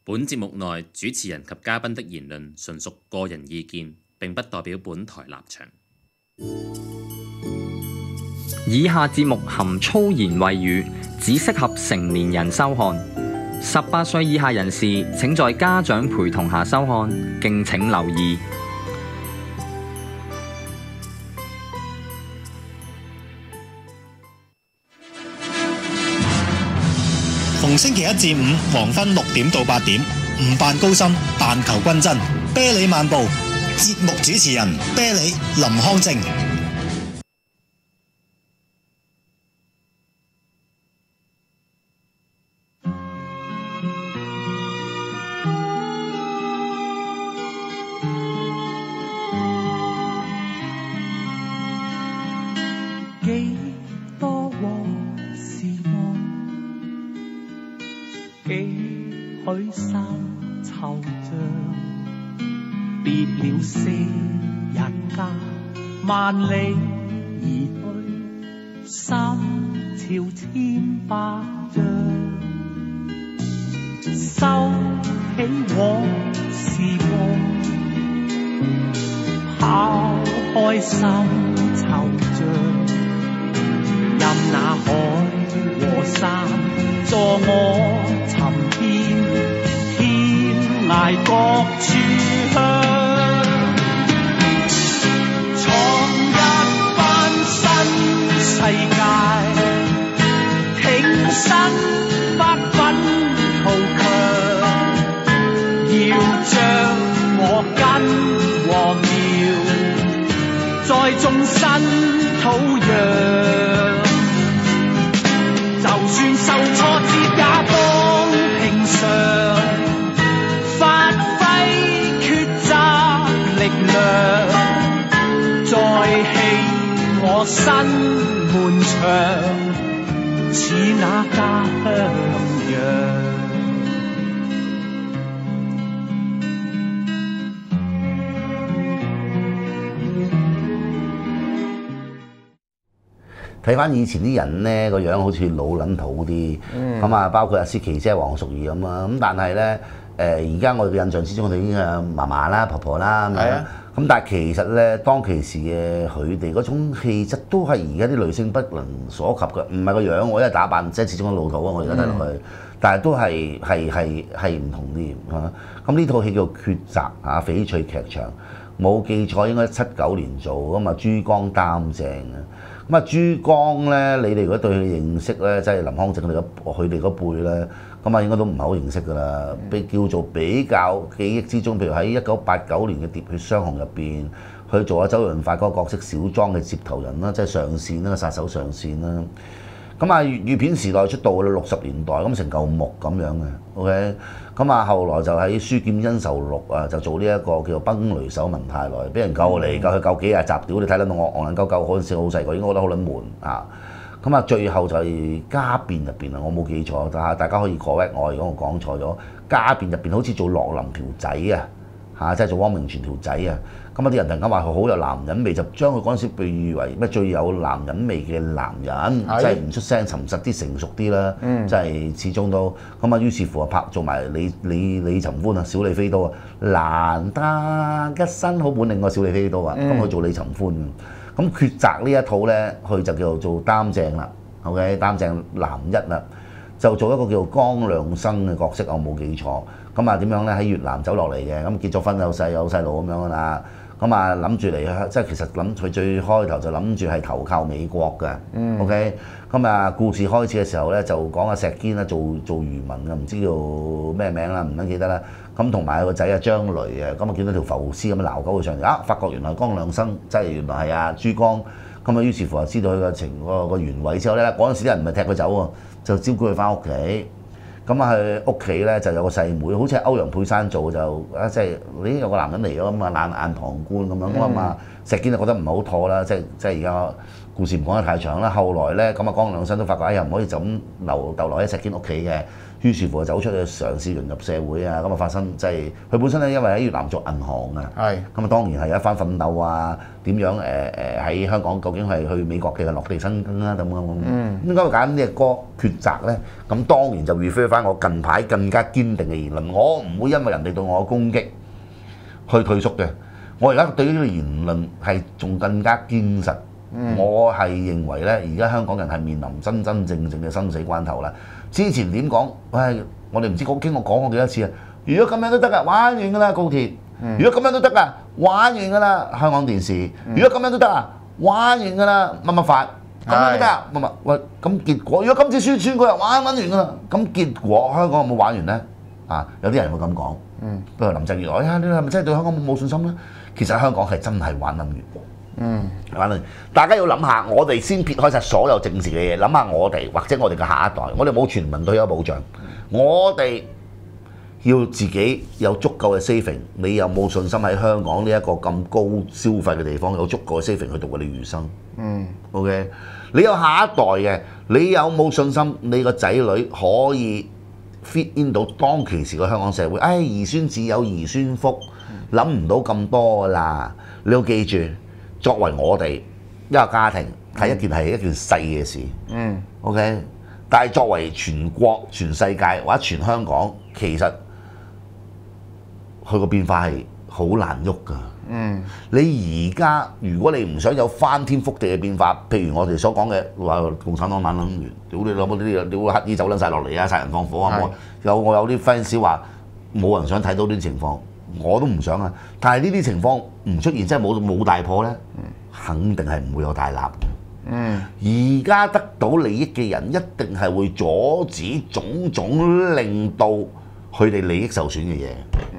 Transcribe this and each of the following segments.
本節目內主持人及嘉賓的言論純屬個人意見，並不代表本台立場。 以下節目含粗言穢語，只適合成年人收看。18歲以下人士請在家長陪同下收看，敬請留意。 逢星期一至五黃昏6點到8點，唔扮高深，但求均真。啤梨漫步，節目主持人啤梨林康正。 幾多往事夢，幾許生惆悵，別了昔日家，萬里而去，三朝千百丈，收起往事夢，拋開心惆悵。任那海和山助我尋遍天涯各處鄉，創一番新世界，挺身不分途強，要將我根和苗栽種新土壤。就算受挫折也當平常，發揮抉擇力量，再起我新門牆，似那家鄉樣。 睇翻以前啲人咧個樣好似老撚土啲，咁啊包括阿思琪姐、黃淑儀咁啊，咁但係咧而家我哋嘅印象之中，我哋已經係嫲嫲啦、婆婆啦咁樣，咁但係其實咧當其時嘅佢哋嗰種氣質都係而家啲女星不能所及嘅，唔係個樣，我因為打扮即係始終都老土啊，我而家睇落去，但係都係唔同啲嚇。咁呢套戲叫《抉擇》啊，翡翠劇場，冇記錯應該79年做，咁啊珠江擔正啊。咁啊，珠江咧，你哋如果對佢認識咧，即係林康正佢哋嗰輩咧，咁啊應該都唔係好認識㗎啦。叫做比較記憶之中，譬如喺1989年嘅《喋血雙雄》入邊，佢做阿周潤發嗰個角色小莊嘅接頭人啦，即係上線啦，殺手上線啦。咁啊，粵語片時代出道啦，60年代咁成嚿木咁樣嘅 ，OK。咁啊，後來就喺《書劍恩仇錄》啊，就做呢一個叫做崩雷手文泰來，俾人救嚟救去救幾廿集，屌你睇得到我戇撚鳩鳩嗰陣時好細個，應該覺得好撚悶啊。咁啊，最後就係《家變》入邊啊，我冇記錯，但係大家可以 correct我，如果我講錯咗，《家變》入邊好似做樂林條仔啊。嚇，即係做汪明荃條仔啊！咁啊啲人突然間話佢好有男人味，就將佢嗰陣時被譽為咩最有男人味嘅男人，即係唔出聲、沉實啲、成熟啲啦。即係始終都咁啊。於是乎啊，拍做埋李尋歡啊，小李飛刀啊，難得一身好本領個小李飛刀啊，咁佢做李尋歡啊。咁抉擇呢一套咧，佢就叫做擔正啦。OK， 擔正男一啦，就做一個叫做江亮生嘅角色，我冇記錯。咁啊點樣咧？喺越南走落嚟嘅，咁結咗婚有細路咁樣啦。咁啊諗住嚟，即係其實諗佢最開頭就諗住係投靠美國嘅。OK， 咁啊故事開始嘅時候咧，就講阿石堅啦，做漁民嘅，唔知叫咩名啦，唔撚記得啦。咁同埋個仔阿張雷啊，咁啊見到條浮屍咁樣撈鳩佢上嚟，發覺原來江亮生即係原來係阿珠江。咁啊於是乎就知道佢個原委之後咧，嗰陣時啲人唔係踢佢走喎，就招呼佢翻屋企。咁啊，佢屋企咧就有個細妹，好似係歐陽佩珊做就即係你有個男人嚟咗咁啊，冷眼旁觀咁樣咁啊嘛。石堅就覺得唔係好妥啦，即係而家故事唔講得太長啦。後來咧咁啊，江兩新都發覺哎呀唔可以就咁逗留喺石堅屋企嘅，於是乎就走出去嘗試融入社會啊。咁啊發生即係佢本身咧，因為喺越南做銀行啊，咁啊當然係一番奮鬥啊，點樣喺香港究竟係去美國嘅落地生根啦咁樣。應該揀呢隻歌抉擇咧，咁當然就 refer 翻我近排更加堅定嘅言論，我唔會因為人哋對我嘅攻擊去退縮嘅。我而家對於呢個言論係仲更加堅實。我係認為咧，而家香港人係面臨真真正正嘅生死關頭啦。之前點講？喂，我哋唔知經我講過幾多次啊！如果咁樣都得㗎，玩完㗎啦高鐵；如果咁樣都得㗎，玩完㗎啦香港電視；如果咁樣都得啊，玩完㗎啦乜乜法，咁樣都得啊乜乜喂。咁結果如果今次選佢又玩完㗎啦，咁結果香港有冇玩完咧？啊，有啲人會咁講。不過林鄭月娥呀，你係咪真係對香港冇信心咧？其實香港係真係玩撚完。大家要諗下，我哋先撇開晒所有政治嘅嘢，諗下我哋或者我哋嘅下一代，我哋冇全民退休保障，我哋要自己有足夠嘅 saving。你有冇信心喺香港呢一個咁高消費嘅地方有足夠嘅 saving 去度過你餘生？OK， 你有下一代嘅，你有冇信心你個仔女可以 fit in 到當其時嘅香港社會？兒孫自有兒孫福，諗唔到咁多啦。你要記住。作為我哋一個家庭係一件細嘅事，OK。但係作為全國、全世界或者全香港，其實佢個變化係好難喐㗎。你而家如果你唔想有翻天覆地嘅變化，譬如我哋所講嘅話，共產黨懶撚完，屌你老母呢啲，屌乞衣走撚晒落嚟啊，殺人放火啊！我有啲 fans 話冇人想睇到呢啲情況。我都唔想啊！但係呢啲情況唔出現，真係冇大破呢，肯定係唔會有大立。而家得到利益嘅人，一定係會阻止種種令到佢哋利益受損嘅嘢。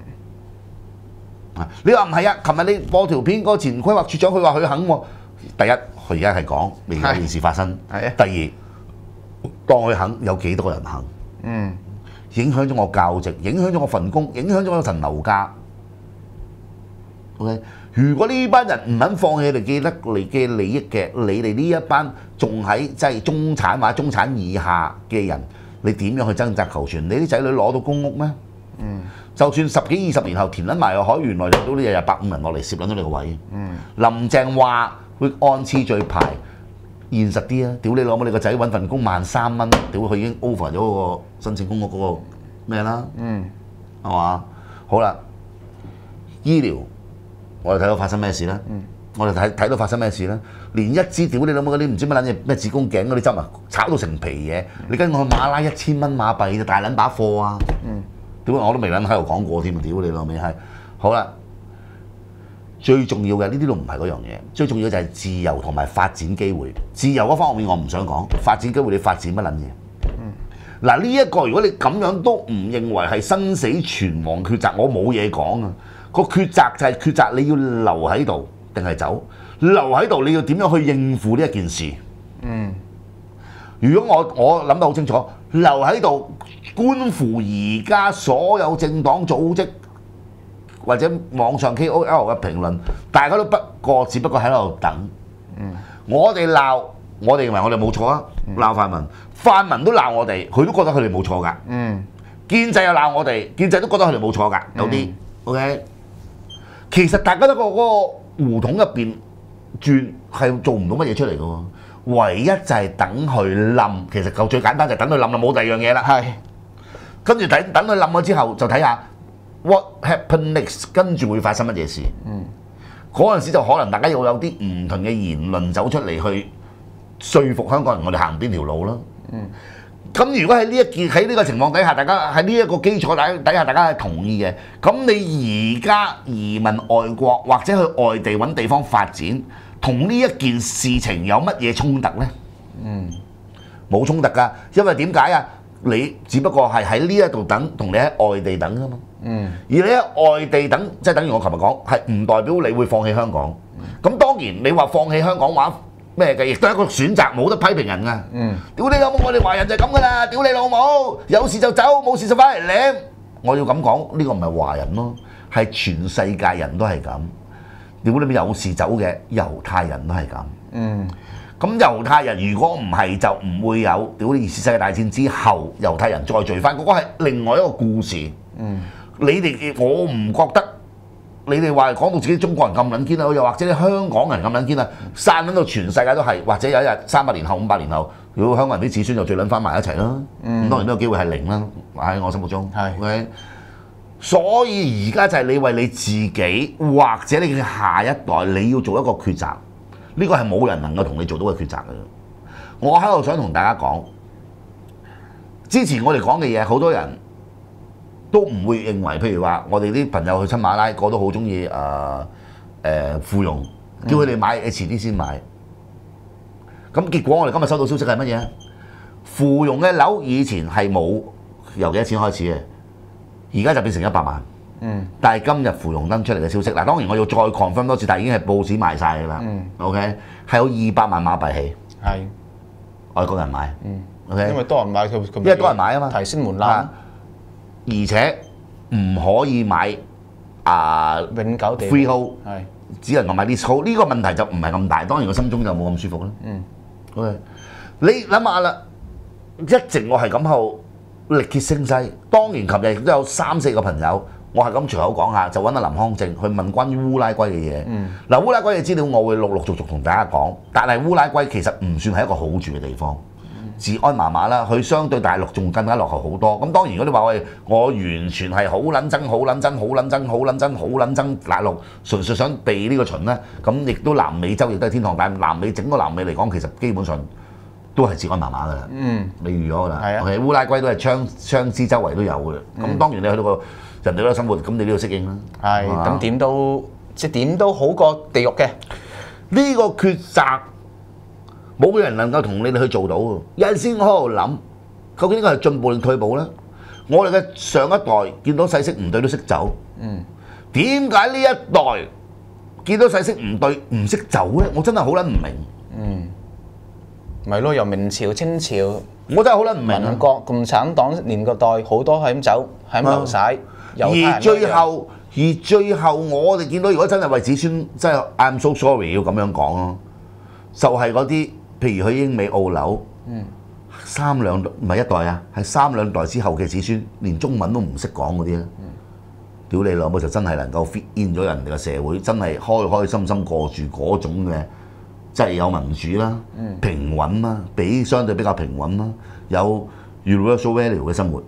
你話唔係啊？琴日你播條片，個前規劃處長佢話佢肯喎。第一，佢而家係講未有件事發生。第二，當佢肯，有幾多人肯？影響咗我教職，影響咗我份工，影響咗我層樓價。OK， 如果呢班人唔肯放棄你既得嘅利益嘅，你哋呢一班仲喺即係中產或者中產以下嘅人，你點樣去掙扎求存？你啲仔女攞到公屋咩？就算10幾20年後填撚埋個海，原來就到呢日150人落嚟攝撚咗你個位。林鄭話會按次序排，現實啲啊！屌你老母，你個仔揾份工13,000蚊，屌佢已經 over 咗嗰個申請公屋嗰個咩啦？係嘛？好啦，醫療。我哋睇到發生咩事咧？我哋睇到發生咩事咧？連一支屌你老母嗰啲唔知乜撚嘢咩子宮頸嗰啲針啊，炒到成皮嘢！你跟我去馬拉1000蚊馬幣就大撚把貨啊！屌我都未撚喺度講過添啊！屌你老味係好啦，最重要嘅呢啲都唔係嗰樣嘢，最重要就係自由同埋發展機會。自由嗰方面我唔想講，發展機會你發展乜撚嘢？嗱呢一個如果你咁樣都唔認為係生死存亡抉擇，我冇嘢講啊！個抉擇就係抉擇，你要留喺度定係走？留喺度你要點樣去應付呢一件事？如果我諗得好清楚，留喺度觀乎而家所有政黨組織或者網上 KOL 嘅評論，大家都只不過喺度等。我哋鬧，我哋認為我哋冇錯啊！鬧泛民都鬧我哋，佢都覺得佢哋冇錯㗎。建制又鬧我哋，建制都覺得佢哋冇錯㗎。有啲 OK。其實大家都嗰個胡同入邊轉係做唔到乜嘢出嚟嘅喎，唯一就係等佢冧。其實最簡單就係等佢冧就冇第二樣嘢啦。跟住等佢冧咗之後，就睇下 what happen next， 跟住會發生乜嘢事。嗰陣時就可能大家要有啲唔同嘅言論走出嚟去說服香港人，我哋行邊條路啦。咁如果喺呢個情況底下，大家喺呢一個基礎底下，大家係同意嘅，咁你而家移民外國或者去外地揾地方發展，同呢一件事情有乜嘢衝突呢？冇衝突㗎，因為點解啊？你只不過係喺呢一度等，同你喺外地等㗎嘛。而你喺外地等，即係等於我琴日講，係唔代表你會放棄香港。咁當然你話放棄香港話咩嘅，亦都係一個選擇，冇得批評人㗎。屌你老母，我哋華人就係咁㗎啦！屌你老母，有事就走，冇事就翻嚟舐。我要咁講，呢個唔係華人咯，係全世界人都係咁。屌你咪有事走嘅猶太人都係咁。 咁猶太人如果唔係就唔會有屌你二次世界大戰之後猶太人再聚翻，嗰個係另外一個故事。你哋我唔覺得你哋話講到自己中國人咁撚堅啊，又或者你香港人咁撚堅啊，散撚到全世界都係，或者有一日300年後、500年後，如果香港人啲子孫就聚撚翻埋一齊啦。咁當然都有機會係零啦，喺我心目中。OK？所以而家就係你為你自己或者你嘅下一代，你要做一個抉擇。呢個係冇人能夠同你做到嘅抉擇嘅。我喺度想同大家講，之前我哋講嘅嘢，好多人都唔會認為，譬如話我哋啲朋友去親馬拉，個都好中意芙蓉，叫佢哋買，你遲啲先買。咁結果我哋今日收到消息係乜嘢？芙蓉嘅樓以前係冇由幾多錢開始嘅，而家就變成100萬。但係今日芙蓉登出嚟嘅消息，嗱當然我要再 confirm 多次，但係已經係報紙賣晒㗎啦。OK， 係有200萬馬幣起，係外國人買。OK， 因為多人買佢，因為多人買啊嘛，提升門檻，而且唔可以買永久地 freehold， 係只能夠買 leasehold。呢個問題就唔係咁大，當然我心中就冇咁舒服啦。OK， 你諗下啦，一直我係咁後力竭聲勢，當然琴日亦都有3、4個朋友。我係咁隨口講下，就揾阿林康正去問關於烏拉圭嘅嘢。嗱，烏拉圭嘅資料我會陸陸續續同大家講，但係烏拉圭其實唔算係一個好住嘅地方，治安麻麻啦，佢相對大陸仲更加落後好多。咁當然如果你話我完全係好撚憎、好撚憎、好撚憎、好撚憎、好撚憎大陸，純粹想避呢個秦咧，咁亦都南美洲亦都係天堂，但係南美整個南美嚟講，其實基本上都係治安麻麻㗎啦。你預咗㗎啦。OK，烏拉圭都係槍支周圍都有㗎啦。咁當然你去到個人哋都有生活，咁你都要適應啦。係，咁點都即係點都好過地獄嘅。呢個抉擇冇人能夠同你哋去做到。有陣時我喺度諗，究竟呢個係進步定退步咧？我哋嘅上一代見到勢色唔對都識走。點解呢一代見到勢色唔對唔識走咧？我真係好撚唔明。咪咯，由明朝、清朝，我真係好撚唔明。民國、共產黨年個代好多係咁走，係咁流晒。而最後我哋見到，如果真係為子孫，真係 I'm so sorry 要咁樣講咯，就係嗰啲譬如去英美澳紐，3兩唔係一代啊，係3兩代之後嘅子孫，連中文都唔識講嗰啲咧，屌你老母就真係能夠 fit in 咗人哋嘅社會，真係開開心心過住嗰種嘅，即係有民主啦、平穩啦，相對比較平穩啦，有 universal value 嘅生活。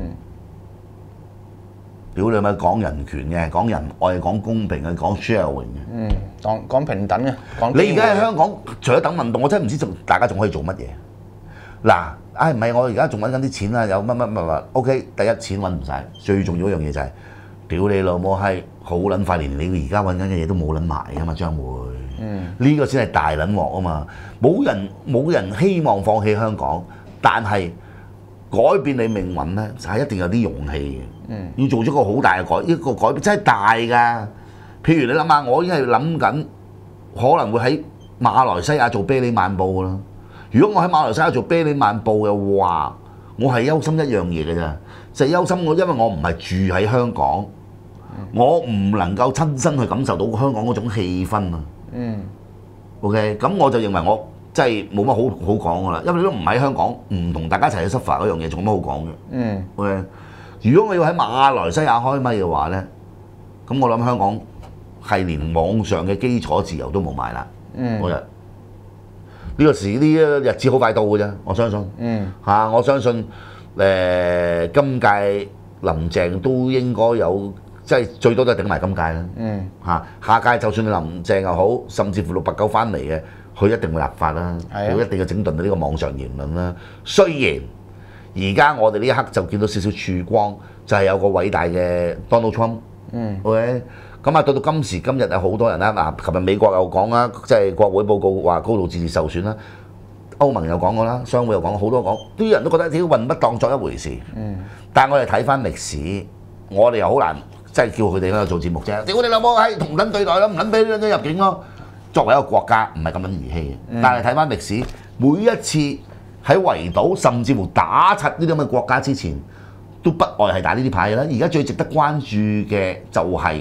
屌你咪講人權嘅，講仁愛，講公平嘅，講 sharing 嘅。講平等嘅。你而家喺香港，除咗等運動，我真係唔知大家仲可以做乜嘢。嗱，唔係我而家仲揾緊啲錢啦，有乜 OK， 第一錢揾唔晒，最重要一樣嘢就係，屌你老母係好撚快，連你而家揾緊嘅嘢都冇撚埋啊嘛，將會。呢個先係大撚鑊啊嘛，冇人希望放棄香港，但係改變你命運咧，就係一定有啲勇氣嘅。要做咗個好大嘅一個改變，真係大㗎。譬如你諗下，我已經係諗緊可能會喺馬來西亞做啤梨漫步啦。如果我喺馬來西亞做啤梨漫步嘅話，我係憂心一樣嘢嘅啫，就係憂心因為我唔係住喺香港，我唔能夠親身去感受到香港嗰種氣氛啊。OK， 咁我就認為我真係冇乜好講㗎啦，因為你都唔喺香港，唔同大家一齊去 suffer 嗰樣嘢，仲有乜好講嘅？OK。如果我要喺馬來西亞開咪嘅話咧，咁我諗香港係連網上嘅基礎自由都冇埋啦。嗰日呢個日子好快到嘅啫，我相信。我相信今屆林鄭都應該有，即係最多都係頂埋今屆啦。下屆就算你林鄭又好，甚至乎689翻嚟嘅，佢一定會立法啦，佢一定要整頓到呢個網上言論啦。雖然而家我哋呢一刻就見到少少曙光，就係有個偉大嘅 Donald Trump。OK， 咁啊到今時今日有好多人啦。嗱，琴日美國又講啦，即係國會報告話高度自治受損啦。歐盟又講過啦，商會又講，好多講，啲人都覺得屌運不當作一回事。但係我哋睇翻歷史，我哋又好難即係叫佢哋喺度做節目啫。屌你老母係同等對待咯，唔撚俾你入境咯。作為一個國家唔係咁樣兒戲嘅。但係睇翻歷史，每一次喺圍堵甚至乎打柒呢啲咁嘅國家之前，都不外係打呢啲牌啦。而家最值得關注嘅就係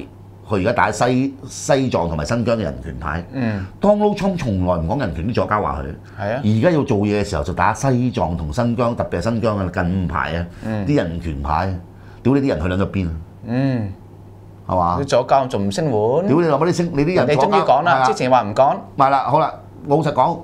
佢而家打西藏同埋新疆嘅人權牌。Donald Trump 從來唔講人權，啲左膠話佢。 係啊。 而家要做嘢嘅時候就打西藏同新疆，特別係新疆啊，近排啊，啲人權牌，屌你啲人去撚咗邊啊？係嘛？ 啲左膠仲唔聲援？ 屌你老母啲你啲人你終於講啦，之前話唔講。 係啦，好啦，老實講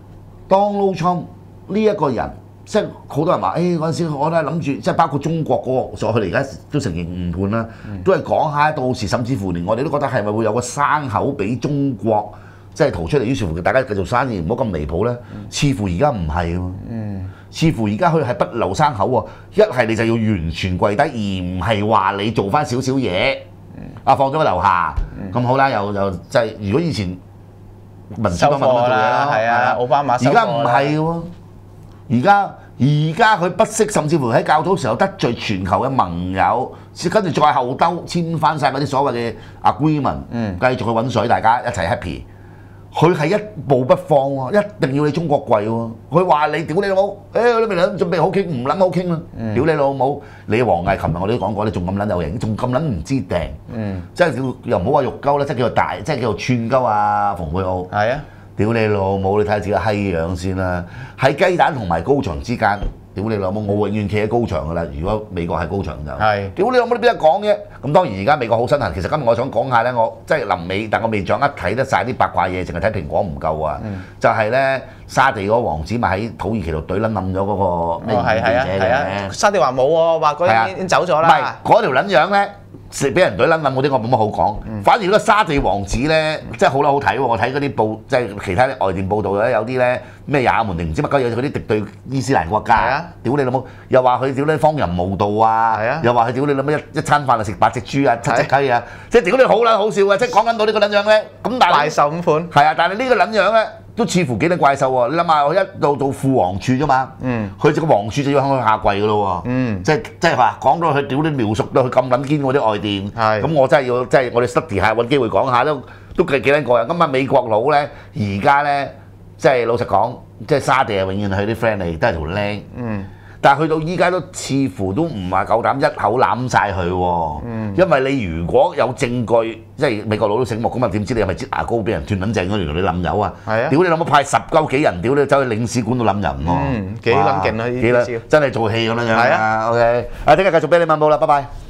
，Donald Trump 呢一個人。即係好多人話，嗰陣時我都係諗住，即係包括中國嗰個，所以佢哋而家都承認誤判啦，都係講下到時，甚至乎連我哋都覺得係咪會有個生口俾中國，即係逃出嚟，於是乎大家繼續生意，唔好咁離譜咧。似乎而家唔係喎，似乎而家佢係不留生口喎，一係你就要完全跪低，而唔係話你做翻少少嘢，放咗喺樓下，咁好啦，又即係如果以前民主黨咁樣做嘢啦， 係啊，奧巴馬收貨啦， 而家唔係喎。而家佢不惜，甚至乎喺較早時候得罪全球嘅盟友，跟住再後兜簽翻晒嗰啲所謂嘅 agreement，繼續去揾水，大家一齊 happy。佢係一步不放喎，一定要你中國跪喎。佢話你屌你老母，你未諗準備好傾，唔撚好傾啦，屌你老母！你王毅琴日我哋都講過，你仲咁撚有型，仲咁撚唔知掟，即係又唔好話肉鳩啦，即係叫做大，即係叫做串鳩啊，馮佩奧。係啊。屌你老母！你睇下自己閪樣先啦。喺雞蛋同埋高牆之間，屌你老母！我永遠企喺高牆噶啦。如果美國係高牆就係。屌你老母！你邊得講嘅？咁當然而家美國好身痕。其實今日我想講下咧，我即係臨尾，但我未掌握睇得晒啲八卦嘢，淨係睇蘋果唔夠啊。就係咧，沙地嗰個王子咪喺土耳其度懟撚冧咗嗰個咩記者嘅。 沙地話冇喎，話嗰啲已經走咗啦。 唔係嗰條撚樣咧。俾人懟撚冧嗰啲我冇乜好講，反而嗰個沙地王子咧，即係好好睇喎！我睇嗰啲報，即係其他啲外電報道咧，有啲咧咩也門定唔知乜鳩嘢，嗰啲敵對伊斯蘭國家，屌你老母！又話佢屌你荒淫無道啊，又話佢屌你老母一餐飯就食8隻豬啊、7隻雞啊，即係屌你好撚好笑啊！即係講緊到呢個撚樣咧，咁但係怪獸咁款， 係啊！但係呢個撚樣咧。都似乎幾多怪獸喎！你諗下，我一到副王儲啫嘛，佢個王儲就要向佢下跪噶咯喎，即係話講到佢屌你描述到佢咁撚堅嗰啲外電，咁我真係要即係我哋 study 下揾機會講下都幾撚過癮。咁啊美國佬咧而家咧即係老實講，即係沙地係永遠係啲 friend 嚟，都係條僆。但係去到依家都似乎都唔係夠膽一口攬晒佢喎，因為你如果有證據，即係美國佬都醒目咁啊，點知你係咪擠牙膏俾人斷撚正嗰條你冧友啊？係啊！屌你諗乜派10鳩幾人，屌你走去領事館度冧人喎！ 幾撚勁啊！呢啲真係做戲咁樣樣啊！OK，聽日繼續俾你問報啦，拜拜。